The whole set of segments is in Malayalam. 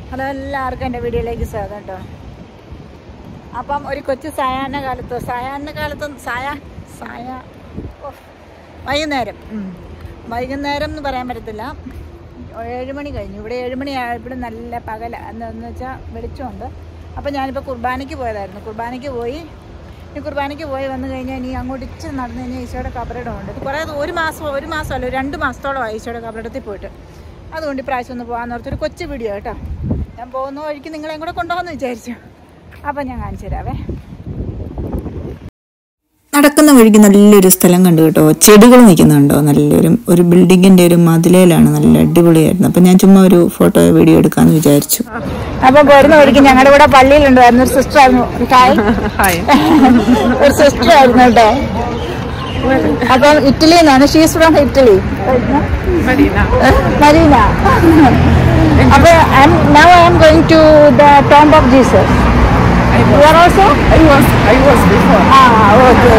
ഹലോ, എല്ലാവർക്കും എൻ്റെ വീഡിയോയിലേക്ക് സ്വാഗതം കേട്ടോ. അപ്പം ഒരു കൊച്ചു സായാഹ്ന കാലത്ത് വൈകുന്നേരം എന്ന് പറയാൻ പറ്റത്തില്ല, 7 മണി കഴിഞ്ഞു. ഇവിടെ 7 മണി ഇവിടെ നല്ല പകല എന്ന് വെച്ചാൽ വെളിച്ചമുണ്ട്. അപ്പം ഞാനിപ്പോൾ കുർബാനയ്ക്ക് പോയതായിരുന്നു. കുർബാനയ്ക്ക് പോയി വന്നു കഴിഞ്ഞാൽ ഇനി അങ്ങോട്ട് ഇച്ചിരി നടന്നു കഴിഞ്ഞാൽ ഈശോയുടെ കബറിടമുണ്ട്. ഇത് കുറേ ഒരു മാസമല്ല 2 മാസത്തോളമായി ഈശോയുടെ കബറിടത്തിൽ പോയിട്ട്. അതുകൊണ്ട് ഇപ്രാവശ്യം ഒന്ന് പോകാമെന്ന് ഓർത്തൊരു കൊച്ചു വീഡിയോ കേട്ടോ. ഞാൻ പോകുന്ന വഴിക്ക് നിങ്ങളെയും കൂടെ കൊണ്ടുപോകാമെന്ന് വിചാരിച്ചു. അപ്പം ഞാൻ കാണിച്ചു തരാവേ. നടക്കുന്ന വഴിക്ക് നല്ലൊരു സ്ഥലം കണ്ടു കേട്ടോ. ചെടികൾ നിൽക്കുന്നുണ്ടോ, ഒരു ബിൽഡിങ്ങിൻ്റെ ഒരു മതിലേലാണ്, നല്ല അടിപൊളിയായിരുന്നു. അപ്പം ഞാൻ ചുമ്മാ ഒരു ഫോട്ടോ വീഡിയോ എടുക്കാമെന്ന് വിചാരിച്ചു. അപ്പം പോരുന്ന വഴിക്ക് ഞങ്ങളുടെ കൂടെ പള്ളിയിലുണ്ടായിരുന്നു ഒരു സിസ്റ്റർ ആയിരുന്നു. ഒരു സിസ്റ്റർ ആയിരുന്നു കേട്ടോ. അപ്പം ഇറ്റലിയിൽ നിന്നാണ്. She's from Italy, Marina. അപ്പോൾ now I am going to the tomb of Jesus. You are also? I was before. Okay.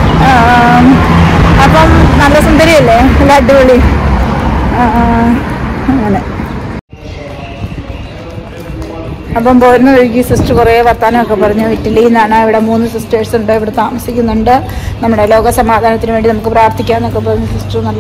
അപ്പം നല്ല സുന്ദരിയല്ലേ, നല്ല അടിപൊളി. അങ്ങനെ അപ്പം പോരുന്ന വഴിക്ക് സിസ്റ്റർ കുറേ വർത്താനമൊക്കെ പറഞ്ഞു. ഇറ്റലിയിൽ നിന്നാണ്, ഇവിടെ 3 സിസ്റ്റേഴ്സ് ഉണ്ട്, ഇവിടെ താമസിക്കുന്നുണ്ട്, നമ്മുടെ ലോക സമാധാനത്തിന് വേണ്ടി നമുക്ക് പ്രാർത്ഥിക്കാമെന്നൊക്കെ പറഞ്ഞ് സിസ്റ്റർ നല്ല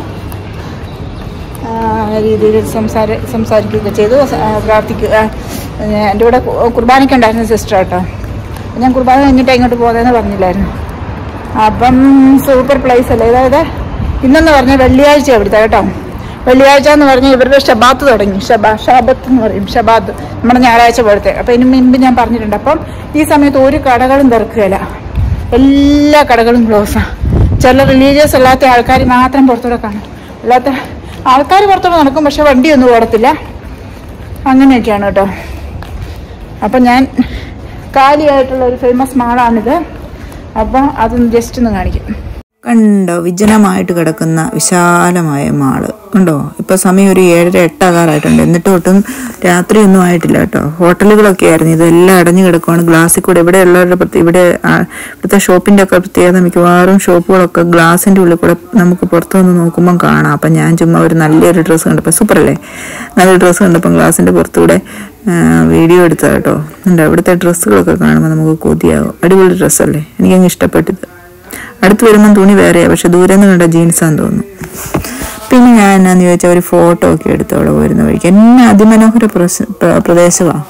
രീതിയിൽ സംസാരിക്കുകയൊക്കെ ചെയ്തു. പ്രാർത്ഥിക്കുക. എൻ്റെ കൂടെ കുർബാനയ്ക്കുണ്ടായിരുന്നു സിസ്റ്റർ കേട്ടോ. ഞാൻ കുർബാന കഴിഞ്ഞിട്ട് ഇങ്ങോട്ട് പോകുന്നതെന്ന് പറഞ്ഞില്ലായിരുന്നു. അപ്പം സൂപ്പർ പ്ലേസ് അല്ലേ. അതായത് ഇന്നെന്ന് പറഞ്ഞാൽ വെള്ളിയാഴ്ച ഇവിടുത്തെ കേട്ടോ. വെള്ളിയാഴ്ച എന്ന് പറഞ്ഞാൽ ഇവരുടെ ഷബാത്ത് തുടങ്ങി. ഷബത്ത് എന്ന് പറയും, ഷബാത്ത് നമ്മുടെ ഞായറാഴ്ച പോലത്തെ. അപ്പം ഇതിന് മുൻപ് ഞാൻ പറഞ്ഞിട്ടുണ്ട്. അപ്പം ഈ സമയത്ത് ഒരു കടകളും തുറക്കുകയില്ല, എല്ലാ കടകളും ക്ലോസാണ്. ചില റിലീജിയസ് അല്ലാത്ത ആൾക്കാർ മാത്രം പുറത്തൂടെ കാണും. അല്ലാത്ത ആൾക്കാർ പുറത്തോടെ നടക്കും, പക്ഷെ വണ്ടിയൊന്നും ഓടത്തില്ല. അങ്ങനെയൊക്കെയാണ് കേട്ടോ. അപ്പം ഞാൻ കാലിയായിട്ടുള്ള ഒരു ഫേമസ് മാളാണിത്. അപ്പം അതൊന്ന് ജസ്റ്റ് ഒന്ന് കാണിക്കും. കണ്ടോ, വിജനമായിട്ട് കിടക്കുന്ന വിശാലമായ മാള് ഉണ്ടോ. ഇപ്പോൾ സമയം ഒരു 7:30 ആകാറായിട്ടുണ്ട്. എന്നിട്ട് ഒട്ടും രാത്രിയൊന്നും ആയിട്ടില്ല കേട്ടോ. ഹോട്ടലുകളൊക്കെ ആയിരുന്നു, ഇതെല്ലാം അടഞ്ഞു കിടക്കുവാണ്. ഗ്ലാസ്സിൽ കൂടെ ഇവിടുത്തെ ഷോപ്പിൻ്റെ ഒക്കെ പ്രത്യേകത, മിക്കവാറും ഷോപ്പുകളൊക്കെ ഗ്ലാസിൻ്റെ ഉള്ളിൽ കൂടെ നമുക്ക് പുറത്തു വന്ന് നോക്കുമ്പം കാണാം. അപ്പം ഞാൻ ചുമ്മാ ഒരു നല്ലൊരു ഡ്രസ്സ് കണ്ടപ്പോൾ, സൂപ്പറല്ലേ, നല്ലൊരു ഡ്രസ്സ് കണ്ടപ്പം ഗ്ലാസിൻ്റെ പുറത്തൂടെ വീഡിയോ എടുത്തത് കേട്ടോ. ഉണ്ട്, ഇവിടുത്തെ ഡ്രസ്സുകളൊക്കെ കാണുമ്പോൾ നമുക്ക് കൊതിയാവും. അടിപൊളി ഡ്രസ്സല്ലേ, എനിക്കങ്ങ് ഇഷ്ടപ്പെട്ടത്. അടുത്ത് വരുമ്പം തുണി വേറെയാണ്, പക്ഷെ ദൂരെ നിന്ന് കണ്ട ജീൻസാന്ന് തോന്നുന്നു. പിന്നെ ഞാൻ എന്നാന്ന് ചോദിച്ചാൽ ഒരു ഫോട്ടോ ഒക്കെ എടുത്ത് അവിടെ വരുന്ന വഴിക്ക്. എന്നെ അതിമനോഹര പ്രദേശമാണ്.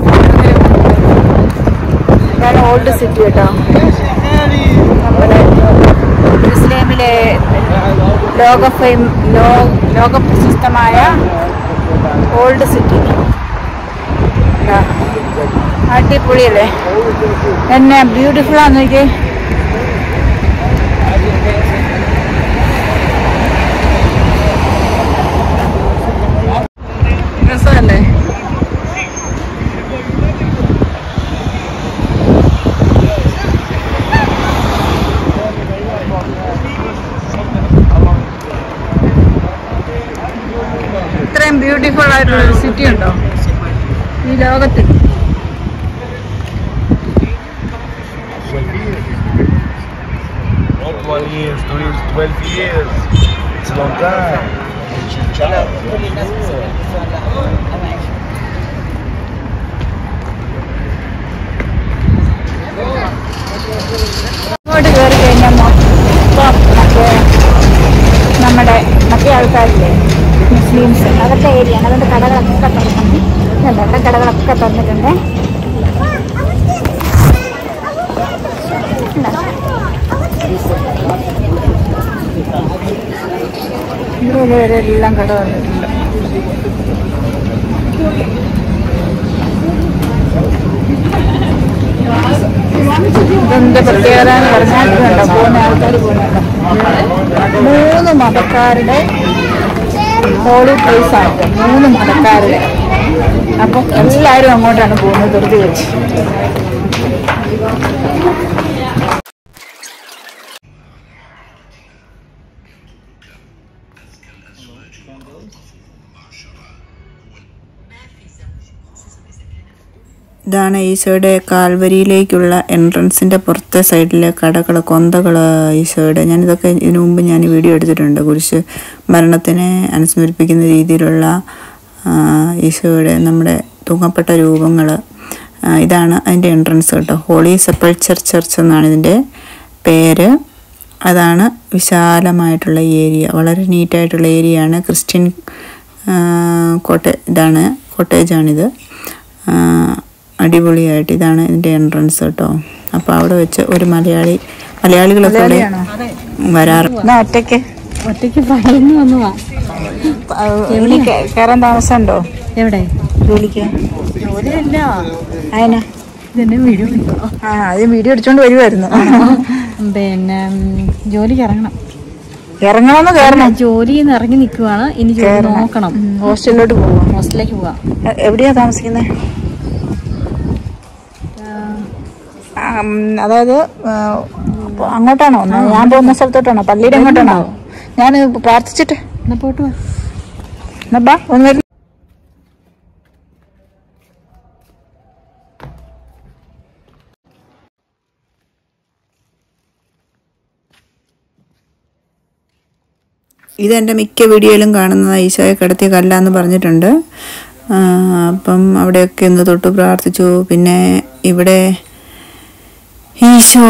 ഓൾഡ് സിറ്റി കേട്ടോ. നമ്മുടെ ഇസ്ലാമിലെ ലോക പ്രശസ്തമായ ഓൾഡ് സിറ്റി. അടിപൊളിയല്ലേ, എന്നെ ബ്യൂട്ടിഫുൾ ആണെന്ന് നോക്കി. രസമല്ലേ. ഇത്രയും ബ്യൂട്ടിഫുൾ ആയിട്ടുള്ളൊരു സിറ്റി ഉണ്ടോ ഈ ലോകത്തിൽ? It's a long time. ഇങ്ങോട്ട് കയറി കഴിഞ്ഞാൽ മൊത്തം നമ്മുടെ മറ്റേ ആൾക്കാരില്ലേ, മുസ്ലിംസ്, അതൊക്കെ ഏരിയയാണ്. അതുകൊണ്ട് കടകളൊക്കെ തുറന്നിട്ടുണ്ട്. കടകളൊക്കെ തുറന്നിട്ടുണ്ട്. ഇവിടെ വരെ എല്ലാം കട വന്നിട്ടുണ്ട്. ഇതെന്ത് പ്രത്യേകത എന്ന് പറഞ്ഞാൽ ഇതുണ്ടോ, പോകുന്ന ആൾക്കാർ പോകുന്നുണ്ടോ, 3 മതക്കാരുടെ ഹോളി പ്ലേസ് ആണ്. 3 മതക്കാരുടെ. അപ്പം എല്ലാവരും അങ്ങോട്ടാണ് പോകുന്നത് ധൃതി വെച്ച്. ഇതാണ് ഈശോയുടെ കാൽവരിയിലേക്കുള്ള എൻട്രൻസിൻ്റെ പുറത്തെ സൈഡിലെ കടകൾ, കൊന്തകൾ ഈശോയുടെ. ഞാനിതൊക്കെ ഇതിനു മുമ്പ് ഞാൻ വീഡിയോ എടുത്തിട്ടുണ്ട്. കുരിശ് മരണത്തിനെ അനുസ്മരിപ്പിക്കുന്ന രീതിയിലുള്ള ഈശോയുടെ നമ്മുടെ തൂങ്ങപ്പെട്ട രൂപങ്ങൾ. ഇതാണ് അതിൻ്റെ എൻട്രൻസ് കേട്ടോ. ഹോളി സെപ്പൾച്ചർ ചർച്ച് എന്നാണ് ഇതിൻ്റെ പേര്. അതാണ് വിശാലമായിട്ടുള്ള ഏരിയ, വളരെ നീറ്റായിട്ടുള്ള ഏരിയയാണ്. ക്രിസ്ത്യൻ കോട്ടേജാണിത്. അടിപൊളിയായിട്ട് ഇതാണ് ഇതിൻ്റെ എൻട്രൻസ് കേട്ടോ. അപ്പോൾ അവിടെ വെച്ച് ഒരു മലയാളികളൊക്കെ വരാറുണ്ട്. ഒറ്റയ്ക്ക് കയറാൻ താമസമുണ്ടോ? എവിടെ ജോലിക്ക്? ജോലിയല്ല, അതിനാ ആദ്യം വീഡിയോ അടിച്ചോണ്ട് വരുമായിരുന്നു. പിന്നെ ജോലിക്ക് ഇറങ്ങണമെന്ന് കയറണം. ജോലിയിൽ നിന്ന് ഇറങ്ങി നിൽക്കുവാണ്. ഇനി ജോലി നോക്കണം. ഹോസ്റ്റലിലേക്ക് പോവാം. എവിടെയാ താമസിക്കുന്നത്? അതായത് അങ്ങോട്ടാണോ? ഞാൻ പോകുന്ന സ്ഥലത്തോട്ടാണോ? പള്ളിയുടെ അങ്ങോട്ടാണോ? ഞാൻ പ്രാർത്ഥിച്ചിട്ട് പോട്ട് ഒന്ന് വരും. ഇതെൻ്റെ മിക്ക വീഡിയോയിലും കാണുന്നത് ഈശോയെ കിടത്തിയ കല്ലാന്ന് പറഞ്ഞിട്ടുണ്ട്. അപ്പം അവിടെയൊക്കെ ഒന്ന് തൊട്ട് പ്രാർത്ഥിച്ചു. പിന്നെ ഇവിടെ ഈശോ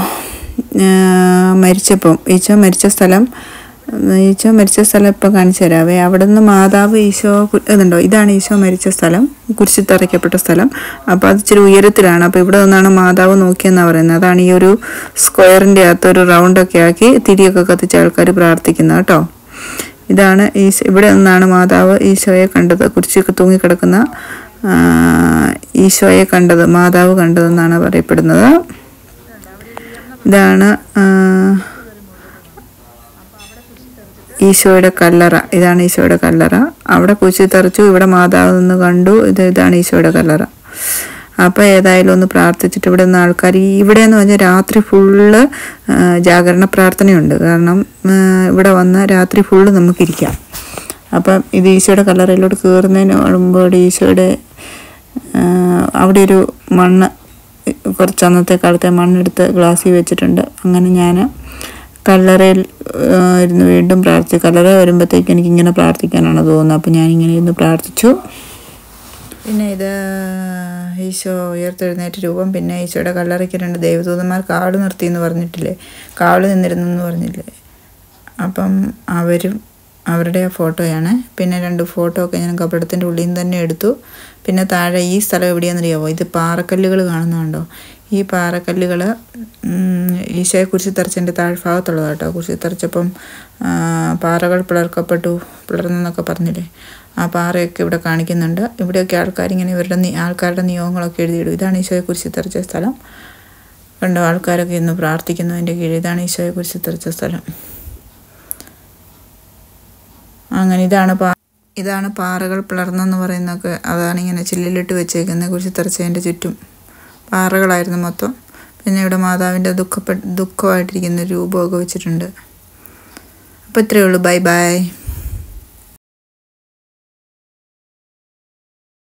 മരിച്ച സ്ഥലം ഇപ്പം കാണിച്ചു തരാവേ. അവിടെ നിന്ന് മാതാവ് ഈശോ ഇതുണ്ടോ, ഇതാണ് ഈശോ മരിച്ച സ്ഥലം, കുരിശിൽ തറയ്ക്കപ്പെട്ട സ്ഥലം. അപ്പോൾ അത് ഇച്ചിരി ഉയരത്തിലാണ്. അപ്പോൾ ഇവിടെ നിന്നാണ് മാതാവ് നോക്കിയെന്നാണ് പറയുന്നത്. അതാണ് ഈ ഒരു സ്ക്വയറിൻ്റെ അകത്തൊരു റൗണ്ടൊക്കെ ആക്കി തിരിയൊക്കെ കത്തിച്ച ആൾക്കാർ പ്രാർത്ഥിക്കുന്നത് കേട്ടോ. ഇതാണ് ഇവിടെ നിന്നാണ് മാതാവ് ഈശോയെ കണ്ടത്, കുരിശിൽ തൂങ്ങിക്കിടക്കുന്ന ഈശോയെ കണ്ടത്, മാതാവ് കണ്ടതെന്നാണ് പറയപ്പെടുന്നത്. ഇതാണ് ഈശോയുടെ കല്ലറ. ഇതാണ് ഈശോയുടെ കല്ലറ. അവിടെ കുരിശിൽ തറച്ചു, ഇവിടെ മാതാവ് നിന്ന് കണ്ടു. ഇതാണ് ഈശോയുടെ കല്ലറ. അപ്പോൾ ഏതായാലും ഒന്ന് പ്രാർത്ഥിച്ചിട്ട് ഇവിടെ നിന്ന് ആൾക്കാർ ഇവിടെ എന്ന് പറഞ്ഞാൽ രാത്രി ഫുള്ള് ജാഗരണ പ്രാർത്ഥനയുണ്ട്. കാരണം ഇവിടെ വന്ന് രാത്രി ഫുള്ള് നമുക്കിരിക്കാം. അപ്പം ഇത് ഈശോയുടെ കല്ലറയിലോട്ട് കയറുന്നതിന് മുമ്പ് ഈശോയുടെ അവിടെ ഒരു മണ്ണ്, കുറച്ച് അന്നത്തെ കാലത്തെ മണ്ണെടുത്ത് ഗ്ലാസ്സിൽ വെച്ചിട്ടുണ്ട്. അങ്ങനെ ഞാൻ കല്ലറയിൽ ഇരുന്ന് വീണ്ടും പ്രാർത്ഥിച്ചു. കല്ലറ വരുമ്പോഴത്തേക്ക് എനിക്കിങ്ങനെ പ്രാർത്ഥിക്കാനാണ് തോന്നുന്നത്. അപ്പോൾ ഞാനിങ്ങനെ ഇരുന്ന് പ്രാർത്ഥിച്ചു. പിന്നെ ഇത് ഈശോ ഉയർത്തെഴുന്നേറ്റ രൂപം. പിന്നെ ഈശോയുടെ കല്ലറയ്ക്ക് 2 ദേവദൂതന്മാർ കാവൽ നിർത്തിയെന്ന് പറഞ്ഞിട്ടില്ലേ, കാവൽ നിന്നിരുന്നെന്ന് പറഞ്ഞില്ലേ. അപ്പം അവരുടെ ഫോട്ടോയാണ്. പിന്നെ 2 ഫോട്ടോ ഒക്കെ ഞാൻ കപടത്തിൻ്റെ ഉള്ളിൽ നിന്ന് തന്നെ എടുത്തു. പിന്നെ താഴെ ഈ സ്ഥലം എവിടെയാണെന്നറിയാമോ? ഇത് പാറക്കല്ലുകൾ കാണുന്നുണ്ടോ? ഈ പാറക്കല്ലുകൾ ഈശോയെ കുരിശിൽ തറച്ചതിൻ്റെ താഴ്ഭാഗത്തുള്ളതാണ് കേട്ടോ. കുരിശിൽ തറച്ചപ്പം പാറകൾ പിളർന്നെന്നൊക്കെ പറഞ്ഞില്ലേ, ആ പാറയൊക്കെ ഇവിടെ കാണിക്കുന്നുണ്ട്. ഇവിടെയൊക്കെ ആൾക്കാരിങ്ങനെ ആൾക്കാരുടെ നിയോഗങ്ങളൊക്കെ എഴുതിയിടും. ഇതാണ് ഈശോയെ കുരിശിൽ തറച്ച സ്ഥലം കണ്ടോ. ആൾക്കാരൊക്കെ ഇന്ന് പ്രാർത്ഥിക്കുന്നതിൻ്റെ കീഴിൽ ഇതാണ് ഈശോയെ കുരിശിൽ തറച്ച സ്ഥലം. അങ്ങനെ ഇതാണ് പാറകൾ പിളർന്നെന്ന് പറയുന്നതൊക്കെ. അതാണ് ഇങ്ങനെ ചില്ലിലിട്ട് വെച്ചേക്കുന്നത്. കുരിശിൽ തറച്ചതിൻ്റെ ചുറ്റും പാറകളായിരുന്നു മൊത്തം. പിന്നെ ഇവിടെ മാതാവിൻ്റെ ദുഃഖമായിട്ടിരിക്കുന്ന രൂപമൊക്കെ വെച്ചിട്ടുണ്ട്. അപ്പോൾ ഇത്രയേ ഉള്ളൂ. Bye by.